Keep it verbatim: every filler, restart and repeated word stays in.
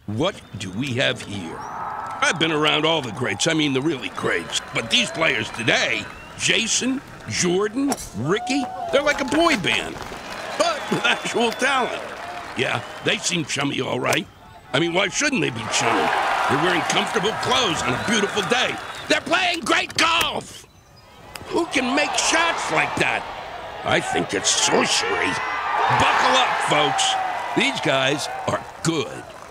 What do we have here? I've been around all the greats, I mean the really greats. But these players today, Jason, Jordan, Rickie, they're like a boy band, but with actual talent. Yeah, they seem chummy all right. I mean, why shouldn't they be chummy? They're wearing comfortable clothes on a beautiful day. They're playing great golf! Who can make shots like that? I think it's sorcery. Buckle up, folks. These guys are good.